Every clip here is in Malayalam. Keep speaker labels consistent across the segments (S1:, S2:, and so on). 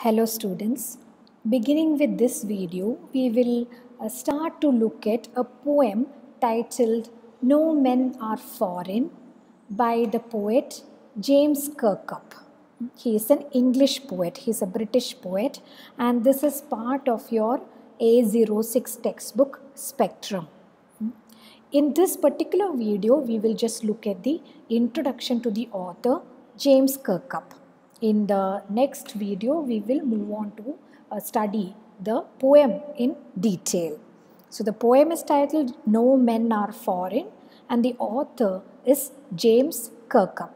S1: Hello students, beginning with this video, we will start to look at a poem titled No Men Are Foreign by the poet James Kirkup. He is an English poet, he is a British poet, and this is part of your A06 textbook Spectrum. In this particular video, we will just look at the introduction to the author James Kirkup. In the next video, we will move on to study the poem in detail. So the poem is titled No Men Are Foreign and the author is James Kirkup.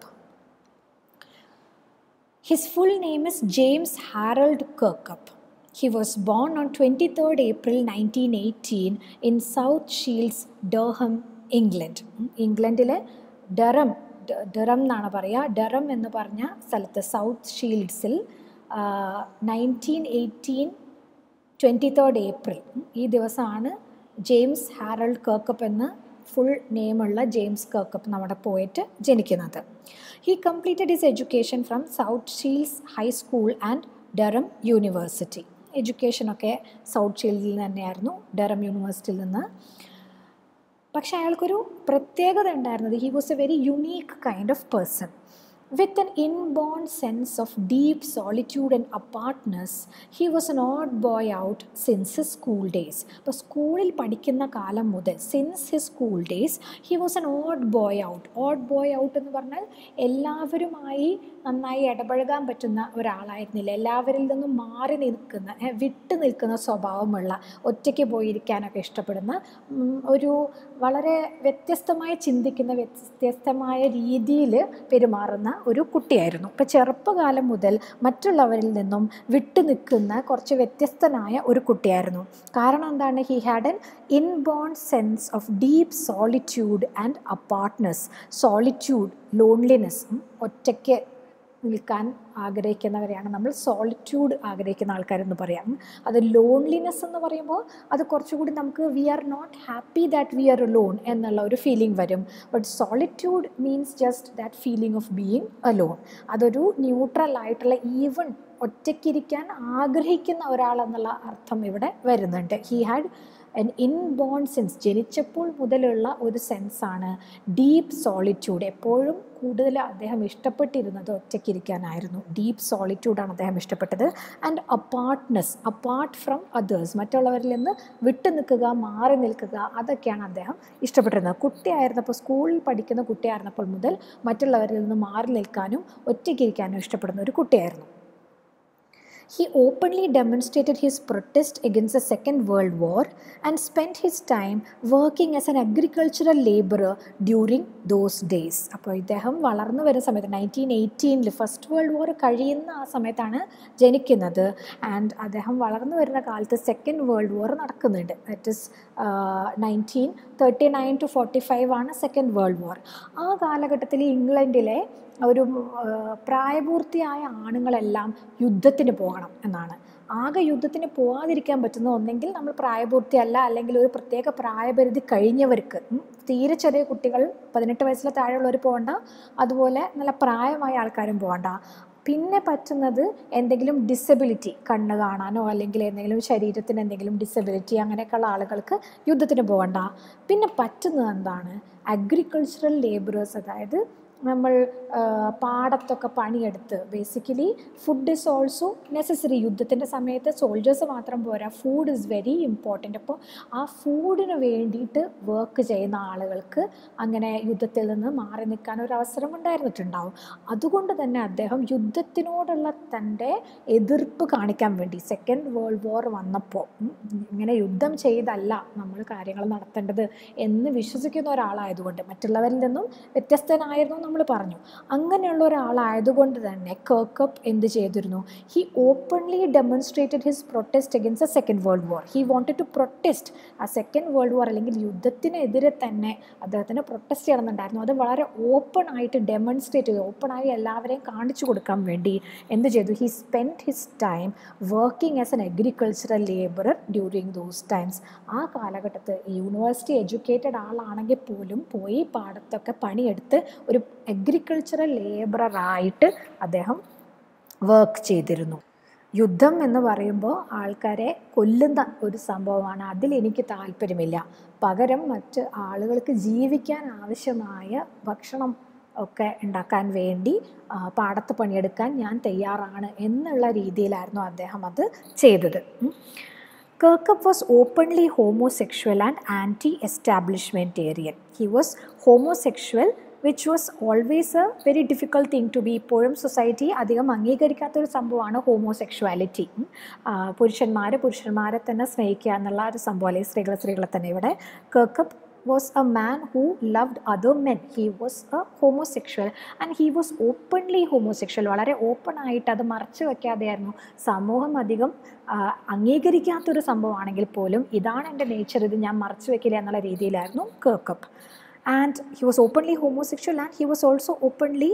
S1: His full name is James Harold Kirkup. He was born on 23rd April 1918 in South Shields, Durham, England. ഇംഗ്ലണ്ടിലെ ഡറം എന്നാണ് പറയുക. ഡറം എന്ന് പറഞ്ഞ സ്ഥലത്ത് സൗത്ത് ഷീൽഡ്സിൽ 1918 23rd ഏപ്രിൽ ഈ ദിവസമാണ് ജെയിംസ് ഹാരൾഡ് കർക്കപ്പ് എന്ന ഫുൾ നെയിമുള്ള ജെയിംസ് കർക്കപ്പ് നമ്മുടെ പോയറ്റ് ജനിക്കുന്നത്. He completed his education from South Shields High School and Durham University. എഡ്യൂക്കേഷനൊക്കെ സൗത്ത് ഷീൽഡിൽ തന്നെയായിരുന്നു, ഡറം യൂണിവേഴ്സിറ്റിയിൽ നിന്ന്. പക്ഷേ അയാൾക്കൊരു പ്രത്യേകത ഉണ്ടായിരുന്നത്, he was a very unique kind of person with an inborn sense of deep solitude and apartness. He was an odd boy out since his school days. അപ്പോൾ സ്കൂളിൽ പഠിക്കുന്ന കാലം മുതൽ since his school days he was an odd boy out. odd boy out എന്ന് പറഞ്ഞാൽ എല്ലാവരുമായി നന്നായി ഇടപഴകാൻ പറ്റുന്ന ഒരാളായിരുന്നില്ല, എല്ലാവരിൽ നിന്നും മാറി നിൽക്കുന്ന, വിട്ടു നിൽക്കുന്ന സ്വഭാവമുള്ള, ഒറ്റയ്ക്ക് പോയിരിക്കാനൊക്കെ ഇഷ്ടപ്പെടുന്ന, ഒരു വളരെ വ്യത്യസ്തമായി ചിന്തിക്കുന്ന, വ്യത്യസ്തമായ രീതിയിൽ പെരുമാറുന്ന ഒരു കുട്ടിയായിരുന്നു. ഇപ്പോൾ ചെറുപ്പകാലം മുതൽ മറ്റുള്ളവരിൽ നിന്നും വിട്ടു നിൽക്കുന്ന കുറച്ച് വ്യത്യസ്തനായ ഒരു കുട്ടിയായിരുന്നു. കാരണം എന്താണ്? He had an inborn sense of deep solitude and apartness. Solitude, loneliness, ഒറ്റയ്ക്ക് നിൽക്കാൻ ആഗ്രഹിക്കുന്നവരെയാണ് നമ്മൾ സോളിറ്റ്യൂഡ് ആഗ്രഹിക്കുന്ന ആൾക്കാരെന്ന് പറയാം. അത് ലോൺലിനെസ് എന്ന് പറയുമ്പോൾ അത് കുറച്ചുകൂടി നമുക്ക് we are not happy that we are alone എന്നുള്ള ഒരു ഫീലിംഗ് വരും. But solitude means just that feeling of being alone. അതൊരു ന്യൂട്രൽ ആയിട്ടുള്ള, ഈവൻ ഒറ്റയ്ക്കിരിക്കാൻ ആഗ്രഹിക്കുന്ന ഒരാളെന്നുള്ള അർത്ഥം ഇവിടെ വരുന്നുണ്ട്. He had an inborn sense, ജനിച്ചപ്പോൾ മുതലുള്ള ഒരു സെൻസാണ് ഡീപ്പ് സോളിറ്റ്യൂഡ്. എപ്പോഴും കൂടുതൽ അദ്ദേഹം ഇഷ്ടപ്പെട്ടിരുന്നത് ഒറ്റയ്ക്കിരിക്കാനായിരുന്നു. ഡീപ്പ് സോളിറ്റ്യൂഡാണ് അദ്ദേഹം ഇഷ്ടപ്പെട്ടത്. And apartness, apart from others, മറ്റുള്ളവരിൽ നിന്ന് വിട്ടു നിൽക്കുക, മാറി നിൽക്കുക, അതൊക്കെയാണ് അദ്ദേഹം ഇഷ്ടപ്പെട്ടിരുന്നത്. കുട്ടിയായിരുന്നപ്പോൾ, സ്കൂളിൽ പഠിക്കുന്ന കുട്ടിയായിരുന്നപ്പോൾ മുതൽ മറ്റുള്ളവരിൽ നിന്ന് മാറി നിൽക്കാനും ഒറ്റയ്ക്കിരിക്കാനും ഇഷ്ടപ്പെടുന്ന ഒരു കുട്ടിയായിരുന്നു. He openly demonstrated his protest against the Second World War and spent his time working as an agricultural laborer during those days. അപ്പോൾ ഇദ്ദേഹം വളർന്നു വരുന്ന സമയത്ത് 1918 ഫസ്റ്റ് വേൾഡ് വാർ കഴിയുന്ന ആ സമയത്താണ് ജനിക്കുന്നത്. ആൻഡ് അദ്ദേഹം വളർന്നു വരുന്ന കാലത്ത് സെക്കൻഡ് വേൾഡ് വാർ നടക്കുന്നുണ്ട്. ദാറ്റ് ഇസ് 1939 to 45 ആണ് സെക്കൻഡ് വേൾഡ് വാർ. ആ കാലഘട്ടത്തിൽ ഇംഗ്ലണ്ടിലെ ഒരു പ്രായപൂർത്തിയായ ആണുങ്ങളെല്ലാം യുദ്ധത്തിന് പോകണം എന്നാണ്. ആകെ യുദ്ധത്തിന് പോകാതിരിക്കാൻ പറ്റുന്ന ഒന്നെങ്കിൽ നമ്മൾ പ്രായപൂർത്തിയല്ല, അല്ലെങ്കിൽ ഒരു പ്രത്യേക പ്രായപരിധി കഴിഞ്ഞവർക്ക്, തീരെ ചെറിയ കുട്ടികൾ 18 വയസ്സിലെ താഴെയുള്ളവർ പോകണ്ട, അതുപോലെ നല്ല പ്രായമായ ആൾക്കാരും പോകണ്ട. പിന്നെ പറ്റുന്നത് എന്തെങ്കിലും ഡിസബിലിറ്റി, കണ്ണ് കാണാനോ അല്ലെങ്കിൽ എന്തെങ്കിലും ശരീരത്തിന് എന്തെങ്കിലും ഡിസബിലിറ്റി, അങ്ങനെയൊക്കെയുള്ള ആളുകൾക്ക് യുദ്ധത്തിന് പോകണ്ട. പിന്നെ പറ്റുന്നത് എന്താണ്? അഗ്രികൾച്ചറൽ ലേബറേഴ്സ്, അതായത് നമ്മൾ പാടത്തൊക്കെ പണിയെടുത്ത്, basically food is also necessary. യുദ്ധത്തിൻ്റെ സമയത്ത് സോൾജേഴ്സ് മാത്രം പോരാ, ഫുഡ് ഈസ് വെരി ഇമ്പോർട്ടൻ്റ്. അപ്പോൾ ആ ഫുഡിന് വേണ്ടിയിട്ട് വർക്ക് ചെയ്യുന്ന ആളുകൾക്ക് അങ്ങനെ യുദ്ധത്തിൽ നിന്ന് മാറി നിൽക്കാൻ ഒരു അവസരം ഉണ്ടായിരുന്നിട്ടുണ്ടാവും. അതുകൊണ്ട് തന്നെ അദ്ദേഹം യുദ്ധത്തിനോടുള്ള തൻ്റെ എതിർപ്പ് കാണിക്കാൻ വേണ്ടി സെക്കൻഡ് വേൾഡ് വാർ വന്നപ്പോൾ ഇങ്ങനെ യുദ്ധം ചെയ്തല്ല നമ്മൾ കാര്യങ്ങൾ നടത്തേണ്ടത് എന്ന് വിശ്വസിക്കുന്ന ഒരാളായതുകൊണ്ട്, മറ്റുള്ളവരിൽ നിന്നും വ്യത്യസ്തനായിരുന്നു നമ്മൾ പറഞ്ഞു. അങ്ങനെയുള്ള ഒരാളായതുകൊണ്ട് തന്നെ കർക്കപ്പ് എന്ത് ചെയ്തിരുന്നു? He openly demonstrated his protest against the second world war. He wanted to protest ആ സെക്കൻഡ് വേൾഡ് വാർ, അല്ലെങ്കിൽ യുദ്ധത്തിനെതിരെ തന്നെ അദ്ദേഹത്തിന് പ്രൊട്ടസ്റ്റ് ചെയ്യണമെന്നുണ്ടായിരുന്നു. അത് വളരെ ഓപ്പൺ ആയിട്ട് ഡെമോൺസ്ട്രേറ്റ് ചെയ്തു, ഓപ്പണായി എല്ലാവരെയും കാണിച്ചു കൊടുക്കാൻ വേണ്ടി എന്ത് ചെയ്തു? He spend his time working as an agricultural labourer during those times. ആ കാലഘട്ടത്തിൽ യൂണിവേഴ്സിറ്റി എഡ്യൂക്കേറ്റഡ് ആളാണെങ്കിൽ പോലും പോയി പാടത്തൊക്കെ പണിയെടുത്ത് ഒരു അഗ്രികൾച്ചറൽ ലേബറായിട്ട് അദ്ദേഹം വർക്ക് ചെയ്തിരുന്നു. യുദ്ധം എന്ന് പറയുമ്പോൾ ആൾക്കാരെ കൊല്ലുന്ന ഒരു സംഭവമാണ്. അതിലെനിക്ക് താല്പര്യമില്ല. പകരം മറ്റ് ആളുകൾക്ക് ജീവിക്കാൻ ആവശ്യമായ ഭക്ഷണം ഒക്കെ ഉണ്ടാക്കാൻ വേണ്ടി പാടത്ത് പണിയെടുക്കാൻ ഞാൻ തയ്യാറാണ് എന്നുള്ള രീതിയിലായിരുന്നു അദ്ദേഹം അത് ചെയ്തത്. Kirkup was openly homosexual and anti-establishmentarian. He was homosexual, which was always a very difficult thing to be. ഇപ്പോഴും സൊസൈറ്റി അധികം അംഗീകരിക്കാത്തൊരു സംഭവമാണ് ഹോമോസെക്ഷുവാലിറ്റി. പുരുഷന്മാരെ തന്നെ സ്നേഹിക്കുക എന്നുള്ള ഒരു സംഭവം, അല്ലെങ്കിൽ സ്ത്രീകളെ തന്നെ. ഇവിടെ Kirkup was a man who loved other men. He was a homosexual and he was openly homosexual. വളരെ ഓപ്പൺ ആയിട്ട് അത് മറച്ചു വയ്ക്കാതെയായിരുന്നു. സമൂഹം അധികം അംഗീകരിക്കാത്തൊരു സംഭവമാണെങ്കിൽ പോലും ഇതാണ് എൻ്റെ നേച്ചർ, ഇത് ഞാൻ മറച്ചു വയ്ക്കില്ല എന്നുള്ള രീതിയിലായിരുന്നു Kirkup. And he was openly homosexual and he was also openly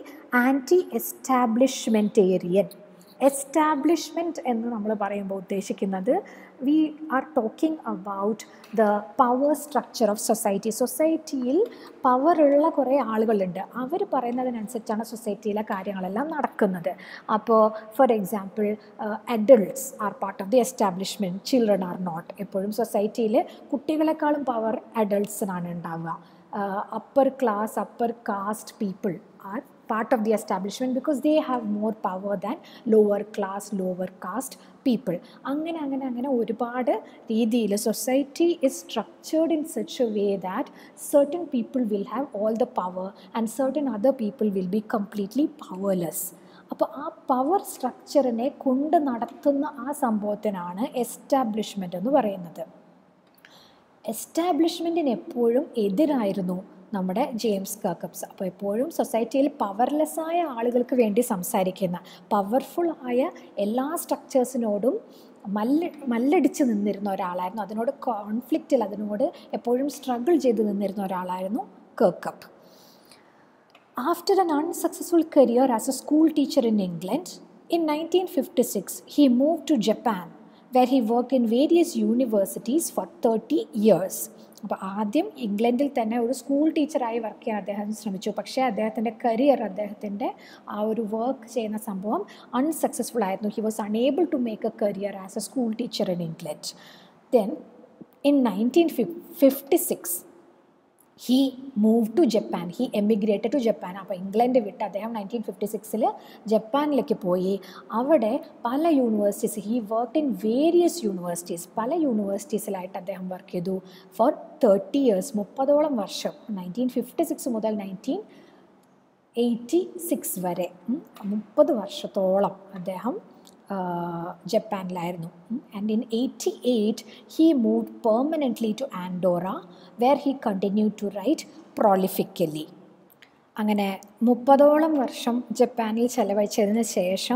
S1: anti-establishmentarian. Establishment എന്ന് നമ്മൾ പറയുമ്പോൾ ഉദ്ദേശിക്കുന്നത്, we are talking about the power structure of society. സൊസൈറ്റിയിൽ പവറുള്ള കുറേ ആളുകളുണ്ട്, അവർ പറയുന്നതിനനുസരിച്ചാണ് സൊസൈറ്റിയിലെ കാര്യങ്ങളെല്ലാം നടക്കുന്നത്. അപ്പോൾ for example, adults are part of the establishment, children are not. എപ്പോഴും സൊസൈറ്റിയിൽ കുട്ടികളെക്കാളും പവർ അഡൾട്ട്സിനാണ് ഉണ്ടാവുക. upper class, upper caste people are part of the establishment because they have more power than lower class, lower caste people. അങ്ങനെ ഒരുപാട് രീതിയിൽ society is structured in such a way that certain people will have all the power and certain other people will be completely powerless. അപ്പോൾ ആ പവർ സ്ട്രക്ചറിനെ കൊണ്ട് നടത്തുന്ന ആ സംഭവത്തിനാണ് എസ്റ്റാബ്ലിഷ്മെൻ്റ് എന്ന് പറയുന്നത്. എസ്റ്റാബ്ലിഷ്മെൻറ്റിന് എപ്പോഴും എതിരായിരുന്നു നമ്മുടെ ജെയിംസ് കർക്കപ്സ്. അപ്പോൾ എപ്പോഴും സൊസൈറ്റിയിൽ പവർലെസ്സായ ആളുകൾക്ക് വേണ്ടി സംസാരിക്കുന്ന, പവർഫുള്ളായ എല്ലാ സ്ട്രക്ചേഴ്സിനോടും മല്ലടിച്ച് നിന്നിരുന്ന ഒരാളായിരുന്നു. അതിനോട് കോൺഫ്ലിക്റ്റിൽ, അതിനോട് എപ്പോഴും സ്ട്രഗിൾ ചെയ്ത് നിന്നിരുന്ന ഒരാളായിരുന്നു Kirkup. After an unsuccessful career as a school teacher in England, in 1956 he moved to Japan, where he worked in various universities for 30 years. അപ്പോൾ ആദ്യം ഇംഗ്ലണ്ടിൽ തന്നെ ഒരു സ്കൂൾ ടീച്ചറായി വർക്ക് ചെയ്യാൻ അദ്ദേഹം ശ്രമിച്ചു. പക്ഷേ അദ്ദേഹത്തിൻ്റെ കരിയർ, അദ്ദേഹത്തിൻ്റെ ആ ഒരു വർക്ക് ചെയ്യുന്ന സംഭവം അൺസക്സസ്ഫുൾ ആയിരുന്നു. He was unable to make a career as a school teacher in England. Then in 1956 he moved to Japan. He emigrated to Japan. അപ്പോൾ ഇംഗ്ലണ്ട് വിട്ട് അദ്ദേഹം 1956 ജപ്പാനിലേക്ക് പോയി. അവിടെ പല universities, he worked in various universities, പല യൂണിവേഴ്സിറ്റീസിലായിട്ട് അദ്ദേഹം വർക്ക് ചെയ്തു ഫോർ 30 years, 30ഓളം വർഷം. 1956 മുതൽ 1986 വരെ 30 വർഷത്തോളം അദ്ദേഹം ജപ്പാനിലായിരുന്നു. And in 88 he moved permanently to Andorra, where he continued to write prolifically. അങ്ങനെ 30ഓളം വർഷം ജപ്പാനിൽ ചെലവഴിച്ചതിന് ശേഷം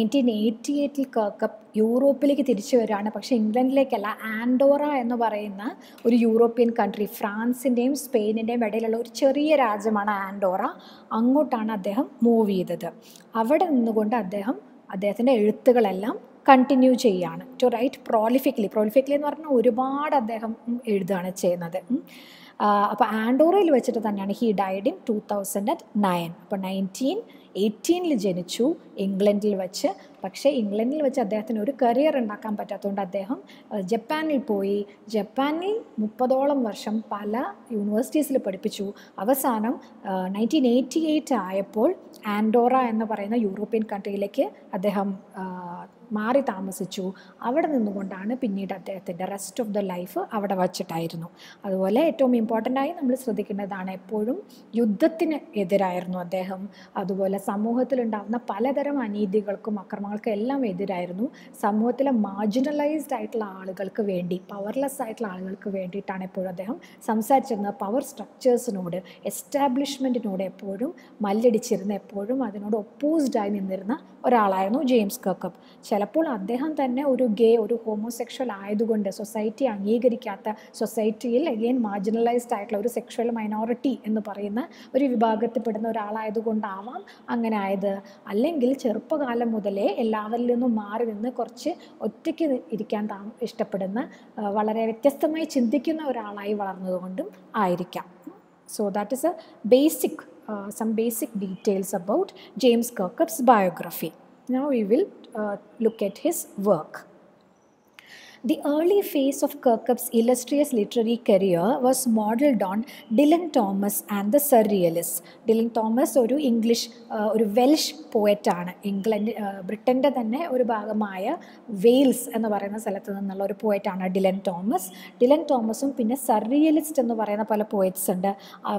S1: 1988 Kirkup യൂറോപ്പിലേക്ക് തിരിച്ചു വരികയാണ്. പക്ഷേ ഇംഗ്ലണ്ടിലേക്കല്ല, ആൻഡോറ എന്ന് പറയുന്ന ഒരു യൂറോപ്യൻ കൺട്രി, ഫ്രാൻസിൻ്റെയും സ്പെയിനിൻ്റെയും ഇടയിലുള്ള ഒരു ചെറിയ രാജ്യമാണ് ആൻഡോറ. അങ്ങോട്ടാണ് അദ്ദേഹം മൂവ് ചെയ്തത്. അവിടെ നിന്നുകൊണ്ട് അദ്ദേഹത്തിൻ്റെ എഴുത്തുകളെല്ലാം കണ്ടിന്യൂ ചെയ്യുകയാണ്. ടു റൈറ്റ് പ്രോളിഫിക്കലി എന്ന് പറഞ്ഞാൽ ഒരുപാട് അദ്ദേഹം എഴുതുകയാണ് ചെയ്യുന്നത്. അപ്പോൾ ആൻഡോറയിൽ വെച്ചിട്ട് തന്നെയാണ് ഹി ഡൈഡ് ഇൻ 2009. അപ്പോൾ 1918 ജനിച്ചു ഇംഗ്ലണ്ടിൽ വെച്ച്. പക്ഷേ ഇംഗ്ലണ്ടിൽ വെച്ച് അദ്ദേഹത്തിന് ഒരു കരിയർ ഉണ്ടാക്കാൻ പറ്റാത്തതുകൊണ്ട് അദ്ദേഹം ജപ്പാനിൽ പോയി. ജപ്പാനിൽ 30ഓളം വർഷം പല യൂണിവേഴ്സിറ്റീസിൽ പഠിപ്പിച്ചു. അവസാനം 1988 ആയപ്പോൾ ആൻഡോറ എന്ന് പറയുന്ന യൂറോപ്യൻ കൺട്രിയിലേക്ക് അദ്ദേഹം മാറി താമസിച്ചു. അവിടെ നിന്നുകൊണ്ടാണ് പിന്നീട് അദ്ദേഹത്തിൻ്റെ റെസ്റ്റ് ഓഫ് ദ ലൈഫ് അവിടെ വച്ചിട്ടായിരുന്നു. അതുപോലെ ഏറ്റവും ഇമ്പോർട്ടൻ്റായി നമ്മൾ ശ്രദ്ധിക്കേണ്ടതാണ്, എപ്പോഴും യുദ്ധത്തിന് എതിരായിരുന്നു അദ്ദേഹം. അതുപോലെ സമൂഹത്തിലുണ്ടാകുന്ന പലതരം അനീതികൾക്കും അക്രമങ്ങൾക്കും എല്ലാം എതിരായിരുന്നു. സമൂഹത്തിലെ മാർജിനലൈസ്ഡ് ആയിട്ടുള്ള ആളുകൾക്ക് വേണ്ടി, പവർലെസ് ആയിട്ടുള്ള ആളുകൾക്ക് വേണ്ടിയിട്ടാണ് എപ്പോഴും അദ്ദേഹം സംസാരിച്ചിരുന്നത്. പവർ സ്ട്രക്ചേഴ്സിനോട്, എസ്റ്റാബ്ലിഷ്മെൻറ്റിനോട് എപ്പോഴും മല്ലടിച്ചിരുന്ന, എപ്പോഴും അതിനോട് ഒപ്പോസ്ഡായി നിന്നിരുന്ന ഒരാളായിരുന്നു ജെയിംസ് Kirkup. ചിലപ്പോൾ അദ്ദേഹം തന്നെ ഒരു ഹോമോസെക്ഷൽ ആയതുകൊണ്ട് സൊസൈറ്റി അംഗീകരിക്കാത്ത, സൊസൈറ്റിയിൽ അഗെയിൻ മാർജിനലൈസ്ഡ് ആയിട്ടുള്ള ഒരു സെക്ഷൽ മൈനോറിറ്റി എന്ന് പറയുന്ന ഒരു വിഭാഗത്തിൽപ്പെടുന്ന ഒരാളായതുകൊണ്ടാവാം അങ്ങനെ ആയത്. അല്ലെങ്കിൽ ചെറുപ്പകാലം മുതലേ എല്ലാവരിൽ നിന്നും മാറി നിന്ന് കുറച്ച് ഒറ്റയ്ക്ക് ഇരിക്കാൻ ഇഷ്ടപ്പെടുന്ന, വളരെ വ്യത്യസ്തമായി ചിന്തിക്കുന്ന ഒരാളായി വളർന്നതുകൊണ്ടും ആയിരിക്കാം. So that is some basic details about James Kirkup's biography. Now we will look at his work. The early phase of Kirkup's illustrious literary career was modelled on Dylan Thomas and the Surrealists. Dylan Thomas ഒരു ഇംഗ്ലീഷ് ഒരു വെൽഷ് പോയറ്റാണ്. ബ്രിട്ടൻ്റെ തന്നെ ഒരു ഭാഗമായ വെയിൽസ് എന്ന് പറയുന്ന സ്ഥലത്ത് നിന്നുള്ള ഒരു പോയറ്റാണ് ഡിലൻ തോമസ്. ഡിലൻ തോമസും പിന്നെ സർറിയലിസ്റ്റ് എന്ന് പറയുന്ന പല പോയറ്റ്സ് ഉണ്ട്.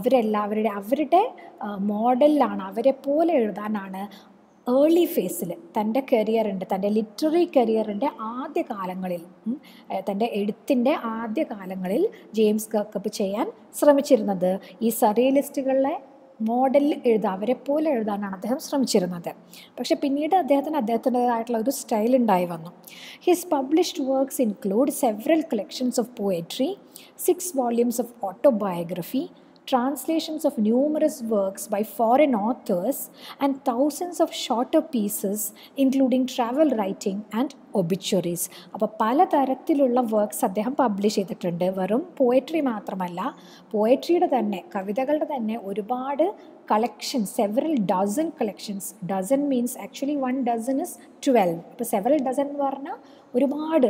S1: അവരുടെ മോഡലിലാണ്, അവരെ പോലെ എഴുതാനാണ് ഏർലി ഫേസിൽ തൻ്റെ കരിയറിൻ്റെ, തൻ്റെ ലിറ്റററി കരിയറിൻ്റെ ആദ്യ കാലങ്ങളിൽ, തൻ്റെ എഴുത്തിൻ്റെ ആദ്യ കാലങ്ങളിൽ ജെയിംസ് കർക്കപ്പ് ചെയ്യാൻ ശ്രമിച്ചിരുന്നത്. ഈ സർറിയലിസ്റ്റുകളെ മോഡലിൽ അവരെ പോലെ എഴുതാനാണ് അദ്ദേഹം ശ്രമിച്ചിരുന്നത്. പക്ഷെ പിന്നീട് അദ്ദേഹത്തിൻ്റെതായിട്ടുള്ള ഒരു സ്റ്റൈൽ ഉണ്ടായി വന്നു. His published works include several collections of poetry, 6 volumes of autobiography, translations of numerous works by foreign authors, and thousands of shorter pieces including travel writing and obituaries. അപ്പോൾ പലതരത്തിലുള്ള വർക്ക്സ് അദ്ദേഹം പബ്ലിഷ് ചെയ്തിട്ടുണ്ട്. വെറും പോയട്രി മാത്രമല്ല, പോയട്രിയുടെ തന്നെ, കവിതകളുടെ തന്നെ ഒരുപാട് collections, several dozen collections. Dozen means actually 1 dozen is 12. അപ്പോൾ സെവറൽ ഡസൻ എന്ന് പറഞ്ഞാൽ ഒരുപാട്,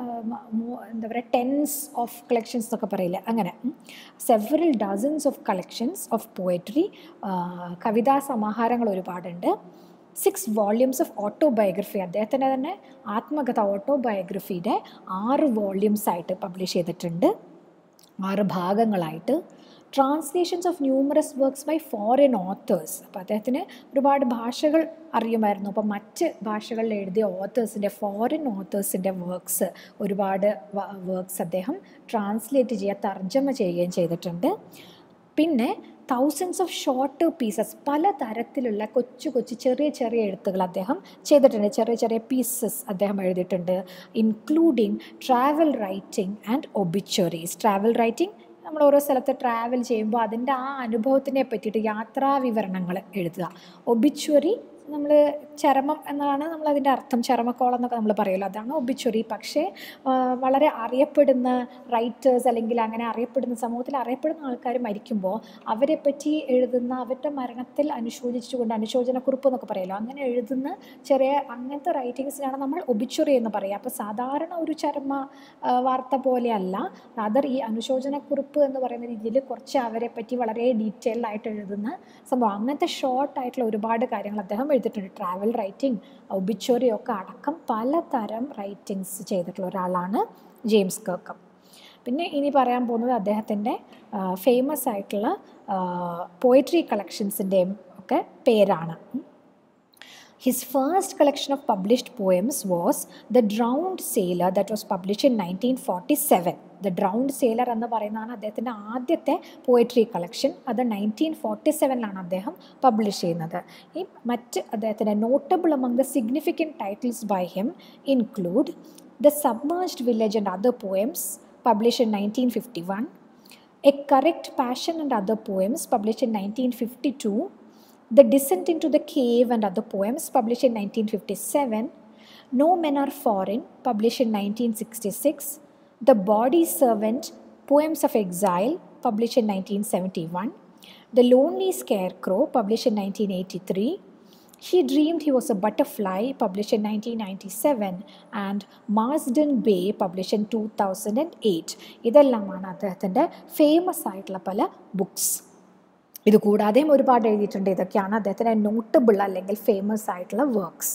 S1: എന്താ പറയുക, ടെൻസ് ഓഫ് കളക്ഷൻസ് എന്നൊക്കെ പറയില്ല, അങ്ങനെ several dozens of collections of poetry, കവിതാ സമാഹാരങ്ങൾ ഒരുപാടുണ്ട്. 6 volumes ഓഫ് ഓട്ടോബയോഗ്രഫി, അദ്ദേഹത്തിൻ്റെ തന്നെ ആത്മകഥ ഓട്ടോബയോഗ്രഫിയുടെ 6 volumes ആയിട്ട് പബ്ലിഷ് ചെയ്തിട്ടുണ്ട്, 6 ഭാഗങ്ങളായിട്ട്. Translations of numerous works by foreign authors. അപ്പോൾ അദ്ദേഹത്തിന് ഒരുപാട് ഭാഷകൾ അറിയുമായിരുന്നു. അപ്പോൾ മറ്റ് ഭാഷകളിൽ എഴുതിയ ഓത്തേഴ്സിൻ്റെ, ഫോറിൻ ഓത്തേഴ്സിൻ്റെ വർക്ക്സ്, ഒരുപാട് വർക്ക്സ് അദ്ദേഹം ട്രാൻസ്ലേറ്റ് ചെയ്യുക, തർജ്ജമ ചെയ്യുകയും ചെയ്തിട്ടുണ്ട്. പിന്നെ thousands of shorter pieces, പല തരത്തിലുള്ള കൊച്ചു ചെറിയ എഴുത്തുകൾ അദ്ദേഹം ചെയ്തിട്ടുണ്ട്, ചെറിയ പീസസ് അദ്ദേഹം എഴുതിയിട്ടുണ്ട്. Including travel writing and obituaries. Travel writing, നമ്മൾ ഓരോ സ്ഥലത്ത് ട്രാവൽ ചെയ്യുമ്പോൾ അതിൻ്റെ ആ അനുഭവത്തിനെ പറ്റിയിട്ട് യാത്രാ വിവരണങ്ങൾ എഴുതുക. ഒബിച്വറി, നമ്മൾ ചരമം എന്നാണ് നമ്മളതിൻ്റെ അർത്ഥം, ചരമക്കോളം എന്നൊക്കെ നമ്മൾ പറയുമല്ലോ, അതാണ് ഒബിച്വറി. പക്ഷേ വളരെ അറിയപ്പെടുന്ന റൈറ്റേഴ്സ്, അല്ലെങ്കിൽ അങ്ങനെ അറിയപ്പെടുന്ന, സമൂഹത്തിൽ അറിയപ്പെടുന്ന ആൾക്കാർ മരിക്കുമ്പോൾ അവരെ പറ്റി എഴുതുന്ന, അവരുടെ മരണത്തിൽ അനുശോചിച്ചുകൊണ്ട്, അനുശോചനക്കുറിപ്പ് എന്നൊക്കെ പറയുമല്ലോ, അങ്ങനെ എഴുതുന്ന അങ്ങനത്തെ റൈറ്റിങ്സിനാണ് നമ്മൾ ഒബിച്വറി എന്ന് പറയുക. അപ്പോൾ സാധാരണ ഒരു ചരമ വാർത്ത പോലെയല്ല, ഈ അനുശോചനക്കുറിപ്പ് എന്ന് പറയുന്ന രീതിയിൽ കുറച്ച് അവരെ പറ്റി വളരെ ഡീറ്റെയിൽഡ് ആയിട്ട് എഴുതുന്ന സംഭവം. അങ്ങനത്തെ ഷോർട്ടായിട്ടുള്ള ഒരുപാട് കാര്യങ്ങൾ അദ്ദേഹം എഴുതിയിട്ടുണ്ട്. ട്രാവൽ റൈറ്റിംഗ്, ഒബിച്വറി ഒക്കെ അടക്കം പലതരം റൈറ്റിങ്സ് ചെയ്തിട്ടുള്ള ഒരാളാണ് ജെയിംസ് കർക്കപ്പ്. പിന്നെ ഇനി പറയാൻ പോകുന്നത് അദ്ദേഹത്തിൻ്റെ ഫേമസ് ആയിട്ടുള്ള പോയട്രി കളക്ഷൻസിൻ്റെയും ഒക്കെ പേരാണ്. His first collection of published poems was The Drowned Sailor, that was published in 1947. The Drowned Sailor എന്ന് പറയുന്നതാണ് അദ്ദേഹത്തിൻ്റെ ആദ്യത്തെ പോയട്രി കളക്ഷൻ. അത് 1947 അദ്ദേഹം പബ്ലിഷ് ചെയ്യുന്നത്. ഈ മറ്റ് അദ്ദേഹത്തിൻ്റെ notable among the significant titles by him include The Submerged Village and Other Poems, published in 1951, A Correct Passion and Other Poems, published in 1952, The Descent into the Cave and Other Poems, published in 1957, No Men Are Foreign, published in 1966, The Body Servant, Poems of Exile, published in 1971, The Lonely Scarecrow, published in 1983, He Dreamed He Was a Butterfly, published in 1997, and Marsden Bay, published in 2008. ഇതെല്ലാമാണ് അദ്ദേഹത്തിൻ്റെ ഫേമസ് ആയിട്ടുള്ള പല ബുക്സ്. ഇത് കൂടാതെയും ഒരുപാട് എഴുതിയിട്ടുണ്ട്. ഇതൊക്കെയാണ് അദ്ദേഹത്തിൻ്റെ നോട്ടബിൾ അല്ലെങ്കിൽ ഫേമസ് ആയിട്ടുള്ള വർക്ക്സ്.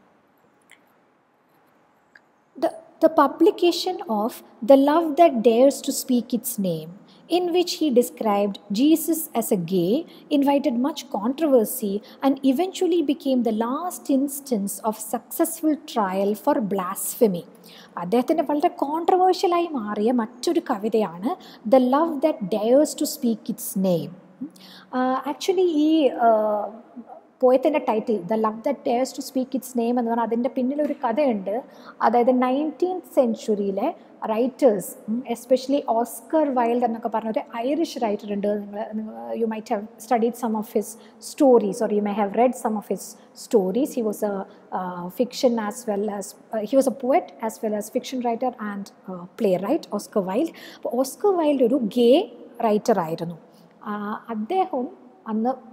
S1: The publication of The Love That Dares to Speak Its Name, in which he described Jesus as a gay, invited much controversy and eventually became the last instance of successful trial for blasphemy. അദ്ദേഹത്തിൻ്റെ വളരെ കോൺട്രവേഴ്ഷ്യലായി മാറിയ മറ്റൊരു കവിതയാണ് The Love That Dares to Speak Its Name. Actually ഈ പോയത്തിൻ്റെ title the love that dares to speak its name എന്ന് പറഞ്ഞാൽ അതിൻ്റെ പിന്നിലൊരു കഥയുണ്ട്. അതായത് 19th century റൈറ്റേഴ്സ്, എസ്പെഷ്യലി ഓസ്കർ വൈൽഡ് എന്നൊക്കെ പറഞ്ഞൊരു ഐറിഷ് റൈറ്റർ ഉണ്ട്. You might have studied some of his stories or you may have read some of his stories. He was a fiction as well as he was a poet as well as fiction writer and playwright, Oscar Wilde. അപ്പോൾ ഓസ്കർ വൈൽഡ് ഒരു ഗേ റൈറ്റർ ആയിരുന്നു. അദ്ദേഹം അന്ന്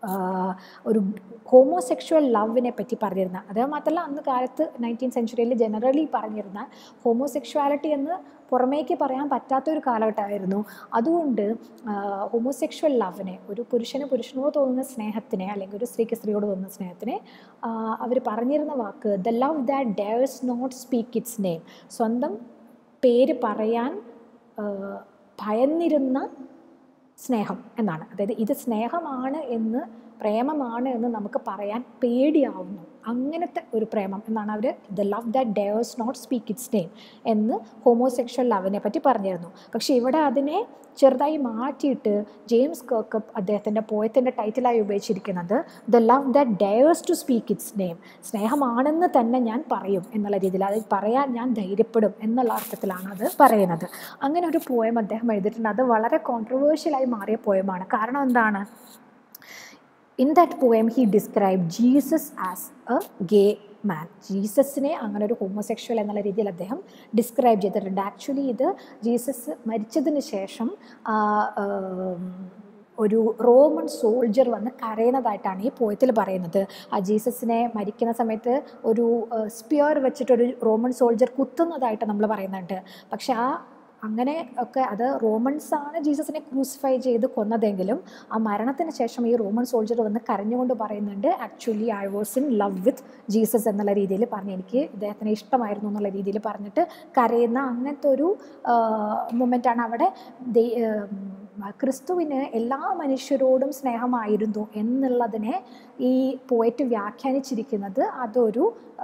S1: ഒരു ഹോമോസെക്ഷൽ ലവിനെ പറ്റി പറഞ്ഞിരുന്ന, അത് മാത്രമല്ല അന്ന് കാലത്ത് 19th സെഞ്ച്വറിയിൽ ജനറലി പറഞ്ഞിരുന്ന ഹോമോസെക്ഷുവാലിറ്റി എന്ന് പുറമേക്ക് പറയാൻ പറ്റാത്തൊരു കാലഘട്ടമായിരുന്നു. അതുകൊണ്ട് ഹോമോസെക്ഷൽ ലവിനെ, ഒരു പുരുഷന് പുരുഷനോട് തോന്നുന്ന സ്നേഹത്തിനെ അല്ലെങ്കിൽ ഒരു സ്ത്രീക്ക് സ്ത്രീയോട് തോന്നുന്ന സ്നേഹത്തിനെ അവർ പറഞ്ഞിരുന്ന വാക്ക് the love that dares not speak its name, സ്വന്തം പേര് പറയാൻ ഭയന്നിരുന്ന സ്നേഹം എന്നാണ്. അതായത് ഇത് സ്നേഹമാണ് എന്ന്, പ്രേമമാണ് എന്ന് നമുക്ക് പറയാൻ പേടിയാവുന്നു, അങ്ങനത്തെ ഒരു പ്രേമം എന്നാണ് അവർ the love that dares not speak its name എന്ന് ഹോമോസെക്ഷൽ ലവിനെ പറ്റി പറഞ്ഞിരുന്നു. പക്ഷേ ഇവിടെ അതിനെ ചെറുതായി മാറ്റിയിട്ട് ജെയിംസ് കെർക്കപ്പ് അദ്ദേഹത്തിൻ്റെ പോയത്തിൻ്റെ ടൈറ്റിലായി ഉപയോഗിച്ചിരിക്കുന്നത് the love that dares to speak its name, സ്നേഹമാണെന്ന് തന്നെ ഞാൻ പറയും എന്നുള്ള രീതിയിൽ, അത് പറയാൻ ഞാൻ ധൈര്യപ്പെടും എന്നുള്ള അർത്ഥത്തിലാണ് അത് പറയുന്നത്. അങ്ങനെ ഒരു പോയം അദ്ദേഹം എഴുതിയിട്ടുണ്ട്. അത് വളരെ കോൺട്രവേഴ്ഷ്യലായി മാറിയ പോയമാണ്. കാരണം എന്താണ്? In that poem he described Jesus as a gay man. ജീസസിനെ അങ്ങനെ ഒരു ഹോമോസെക്ഷൽ എന്നുള്ള രീതിയിൽ അദ്ദേഹം ഡിസ്ക്രൈബ് ചെയ്തിട്ടുണ്ട്. ആക്ച്വലി ഇത് ജീസസ് മരിച്ചതിന് ശേഷം ഒരു റോമൻ സോൾജർ വന്ന് കരയുന്നതായിട്ടാണ് ഈ പോയത്തിൽ പറയുന്നത്. ആ ജീസസിനെ മരിക്കുന്ന സമയത്ത് ഒരു സ്പിയർ വെച്ചിട്ടൊരു റോമൻ സോൾജർ കുത്തുന്നതായിട്ട് നമ്മൾ പറയുന്നുണ്ട്. പക്ഷെ അങ്ങനെ ഒക്കെ അത് റോമൻസാണ് ജീസസിനെ ക്രൂസിഫൈ ചെയ്ത് കൊന്നതെങ്കിലും ആ മരണത്തിന് ശേഷം ഈ റോമൻ സോൾജർ വന്ന് കരഞ്ഞുകൊണ്ട് പറയുന്നുണ്ട് actually I was in love with Jesus എന്നുള്ള രീതിയിൽ പറഞ്ഞ്, എനിക്ക് ഇദ്ദേഹത്തിനെ ഇഷ്ടമായിരുന്നു എന്നുള്ള രീതിയിൽ പറഞ്ഞിട്ട് കരയുന്ന അങ്ങനത്തെ ഒരു മൊമെൻ്റാണ് അവിടെ. ക്രിസ്തുവിന് എല്ലാ മനുഷ്യരോടും സ്നേഹമായിരുന്നു എന്നുള്ളതിനെ ഈ പോയറ്റ് വ്യാഖ്യാനിച്ചിരിക്കുന്നത് അതൊരു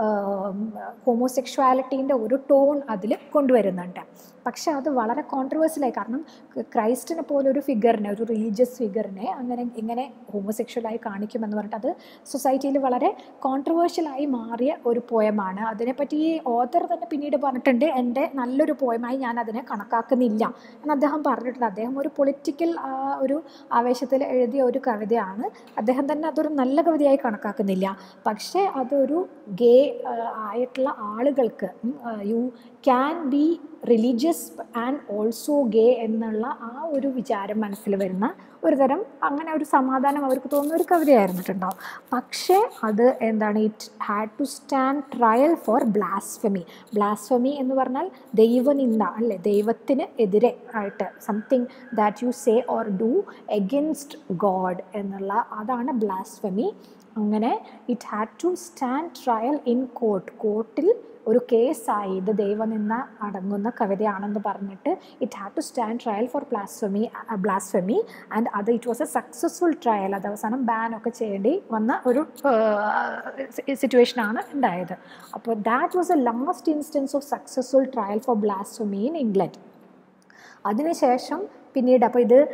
S1: ഹോമോസെക്ഷുവാലിറ്റീൻ്റെ ഒരു ടോൺ അതിൽ കൊണ്ടുവരുന്നുണ്ട്. പക്ഷെ അത് വളരെ കോൺട്രവേഴ്സ്യലായി, കാരണം ക്രൈസ്റ്റിനെ പോലെ ഒരു ഫിഗറിനെ, ഒരു റിലീജിയസ് ഫിഗറിനെ ഇങ്ങനെ ഹോമോസെക്ഷലായി കാണിക്കുമെന്ന് പറഞ്ഞിട്ട് അത് സൊസൈറ്റിയിൽ വളരെ കോൺട്രവേഴ്ഷ്യലായി മാറിയ ഒരു പോയമാണ്. അതിനെപ്പറ്റി ഈ ഓഥർ തന്നെ പിന്നീട് പറഞ്ഞിട്ടുണ്ട്, എൻ്റെ നല്ലൊരു പോയമായി ഞാൻ അതിനെ കണക്കാക്കുന്നില്ല എന്ന് അദ്ദേഹം പറഞ്ഞിട്ടുണ്ട്. അദ്ദേഹം ഒരു പൊളിറ്റിക്കൽ ഒരു ആവേശത്തിൽ എഴുതിയ ഒരു കവിതയാണ്. അദ്ദേഹം തന്നെ അതൊരു നല്ല കവിതയായി കണക്കാക്കുന്നില്ല. പക്ഷേ അതൊരു ഗേ ആയിട്ടുള്ള ആളുകൾക്ക് you can be religious and also gay എന്നുള്ള ആ ഒരു വിചാരം മനസ്സിൽ വരുന്ന ഒരു തരം, അങ്ങനെ ഒരു സമാധാനം അവർക്ക് തോന്നുന്ന ഒരു കവിതയായിരുന്നിട്ടുണ്ടാവും. പക്ഷേ അത് എന്താണ്, it had to stand trial for blasphemy. Blasphemy എന്ന് പറഞ്ഞാൽ ദൈവനിന്ദ അല്ലേ, ദൈവത്തിന് എതിരെ ആയിട്ട് something that you say or do against God എന്നുള്ള, അതാണ് ബ്ലാസ്ഫെമി. അങ്ങനെ it had to stand trial in കോർട്ടിൽ ഒരു കേസായി ഇത് ദൈവനിന്ദ അടങ്ങുന്ന കവിതയാണെന്ന് പറഞ്ഞിട്ട് it had to stand trial for blasphemy and അത് it was a successful trial. അത് അവസാനം ബാനൊക്കെ ചെയ്യേണ്ടി വന്ന ഒരു സിറ്റുവേഷനാണ് ഉണ്ടായത്. അപ്പോൾ that was A last instance of successful trial for blasphemy in England. അതിനുശേഷം പിന്നീട് അപ്പോൾ ഇത്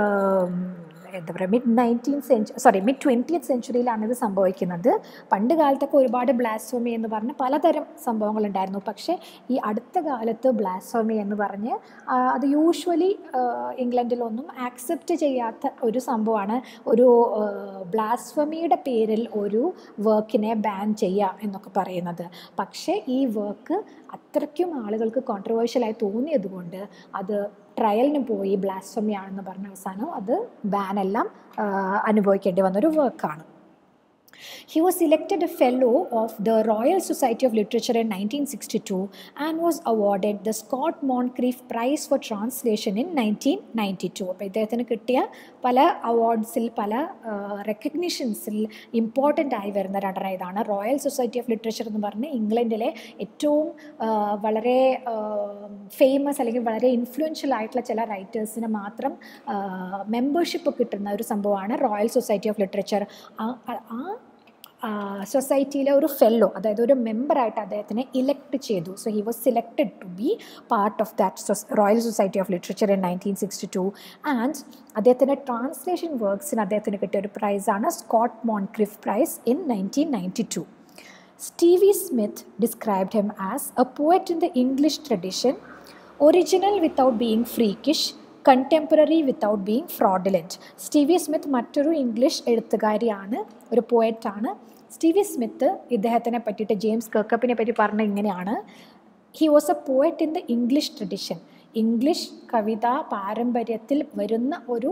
S1: എന്താ പറയുക മിഡ് 20th സെഞ്ച്വറിയിലാണ് ഇത് സംഭവിക്കുന്നത്. പണ്ട് കാലത്തൊക്കെ ഒരുപാട് ബ്ലാസ്ഫെമി എന്ന് പറഞ്ഞ് പലതരം സംഭവങ്ങളുണ്ടായിരുന്നു. പക്ഷേ ഈ അടുത്ത കാലത്ത് ബ്ലാസ്ഫെമി എന്ന് പറഞ്ഞ് അത് യൂഷ്വലി ഇംഗ്ലണ്ടിലൊന്നും ആക്സെപ്റ്റ് ചെയ്യാത്ത ഒരു സംഭവമാണ്. ഒരു ബ്ലാസ്ഫെമിയുടെ പേരിൽ ഒരു വർക്കിനെ ബാൻ ചെയ്യുക എന്നൊക്കെ പറയുന്നത്. പക്ഷേ ഈ വർക്ക് അത്രയ്ക്കും ആളുകൾക്ക് കോൺട്രവേഴ്ഷ്യലായി തോന്നിയതുകൊണ്ട് അത് ട്രയലിന് പോയി ബ്ലാസ്ഫെമി ആണെന്ന് പറഞ്ഞ അവസാനം അത് ബാനെല്ലാം അനുഭവിക്കേണ്ടി വന്നൊരു വർക്കാണ്. He was elected a fellow of the Royal Society of Literature in 1962 and was awarded the Scott Moncrief Prize for Translation in 1992. അപ്പോൾ ഇദ്ദേഹത്തിന് കിട്ടിയ പല അവാർഡ്സിൽ, പല റെക്കഗ്നിഷൻസിൽ ഇമ്പോർട്ടൻ്റ് ആയി വരുന്ന രണ്ടെണ്ണം ഇതാണ്. റോയൽ സൊസൈറ്റി ഓഫ് ലിറ്ററേച്ചർ എന്ന് പറഞ്ഞ് ഇംഗ്ലണ്ടിലെ ഏറ്റവും വളരെ ഫേമസ് അല്ലെങ്കിൽ വളരെ ഇൻഫ്ലുവൻഷ്യൽ ആയിട്ടുള്ള ചില റൈറ്റേഴ്സിന് മാത്രം മെമ്പർഷിപ്പ് കിട്ടുന്ന ഒരു സംഭവമാണ് റോയൽ സൊസൈറ്റി ഓഫ് ലിറ്ററേച്ചർ. സൊസൈറ്റിയിലെ ഒരു ഫെല്ലോ, അതായത് ഒരു മെമ്പറായിട്ട് അദ്ദേഹത്തിനെ ഇലക്ട് ചെയ്തു. So he was selected to be part of that royal society of literature in 1962 and അദ്ദേഹത്തിൻ്റെ ട്രാൻസ്ലേഷൻ വർക്ക്സിന് അദ്ദേഹത്തിന് കിട്ടിയ ഒരു പ്രൈസാണ് Scott Moncrieff prize in 1992. Stevie Smith described him as a poet in the English tradition, original without being freakish, contemporary without being fraudulent. Stevie Smith മറ്റൊരു ഇംഗ്ലീഷ് എഴുത്തുകാരിയാണ്, ഒരു പോയറ്റാണ്. സ്റ്റീവി സ്മിത്ത് ഇദ്ദേഹത്തിനെ പറ്റിയിട്ട് ജെയിംസ് കെർക്കപ്പിനെ പറ്റി പറഞ്ഞ ഇങ്ങനെയാണ്: he was a poet in the English tradition. English കവിതാ പാരമ്പര്യത്തിൽ വരുന്ന ഒരു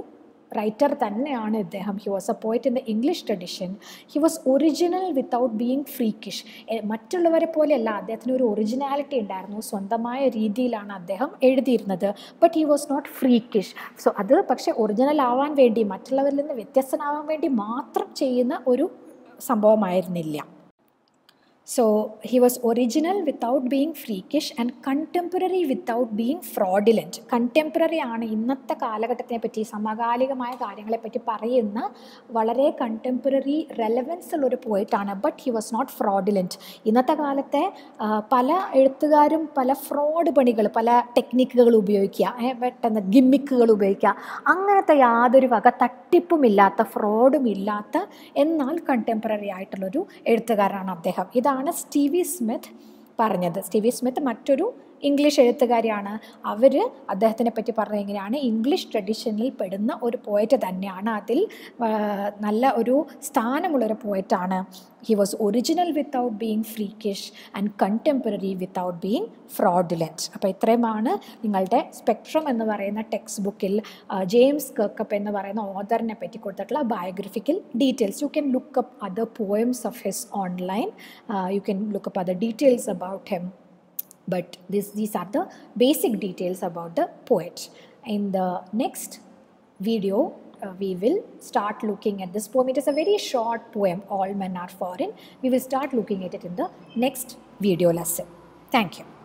S1: റൈറ്റർ തന്നെയാണ് ഇദ്ദേഹം. He was a poet in the English tradition. He was original without being freakish. മറ്റുള്ളവരെ പോലെയല്ല, അദ്ദേഹത്തിന് ഒരു ഒറിജിനാലിറ്റി ഉണ്ടായിരുന്നു, സ്വന്തമായ രീതിയിലാണ് അദ്ദേഹം എഴുതിയിരുന്നത്. But he was not freakish. So അത് പക്ഷേ ഒറിജിനൽ ആവാൻ വേണ്ടി, മറ്റുള്ളവരിൽ നിന്ന് വ്യത്യസ്തനാവാൻ വേണ്ടി മാത്രം ചെയ്യുന്ന ഒരു സംഭവമായിരുന്നില്ല. So he was original without being freakish and contemporary without being fraudulent. Contemporary ആണ് ഇന്നത്തെ കാലഘട്ടത്തിനെ പറ്റി, സമകാലികമായ കാര്യങ്ങളെപ്പറ്റി പറയുന്ന വളരെ കണ്ടംപററി റെലവൻസ് ഉള്ളൊരു പോയിട്ടാണ്. But he was not fraudulent. ഇന്നത്തെ കാലത്തെ പല എഴുത്തുകാരും പല ഫ്രോഡ് പണികൾ, പല ടെക്നിക്കുകൾ ഉപയോഗിക്കുക, പെട്ടെന്ന് ഗിമ്മിക്കുകൾ ഉപയോഗിക്കുക, അങ്ങനത്തെ യാതൊരു വക തട്ടിപ്പുമില്ലാത്ത, ഫ്രോഡും ഇല്ലാത്ത, എന്നാൽ കണ്ടംപററി ആയിട്ടുള്ളൊരു എഴുത്തുകാരനാണ് അദ്ദേഹം. ഇതാണ് സ്റ്റീവി സ്മിത്ത് പറഞ്ഞത്. സ്റ്റീവി സ്മിത്ത് മറ്റൊരു ഇംഗ്ലീഷ് എഴുത്തുകാരിയാണ്. അവർ അദ്ദേഹത്തിനെ പറ്റി പറഞ്ഞത് എങ്ങനെയാണ്, ഇംഗ്ലീഷ് ട്രഡീഷനിൽ പെടുന്ന ഒരു പോയറ്റ് തന്നെയാണ്, അതിൽ നല്ല ഒരു സ്ഥാനമുള്ളൊരു പോയറ്റാണ്. He was original without being freakish and contemporary without being fraudulent. അപ്പോൾ ഇത്രയുമാണ് നിങ്ങളുടെ സ്പെക്ട്രം എന്ന് പറയുന്ന ടെക്സ്റ്റ് ബുക്കിൽ ജെയിംസ് കെർക്കപ്പ് എന്ന് പറയുന്ന ഓഥറിനെ പറ്റി കൊടുത്തിട്ടുള്ള biographical details. You can look up other poems of his online. You can look up other details about him. But these are the basic details about the poet. In the next video, we will start looking at this poem. It is a very short poem, All Men Are Foreign. We will start looking at it in the next video lesson. Thank you.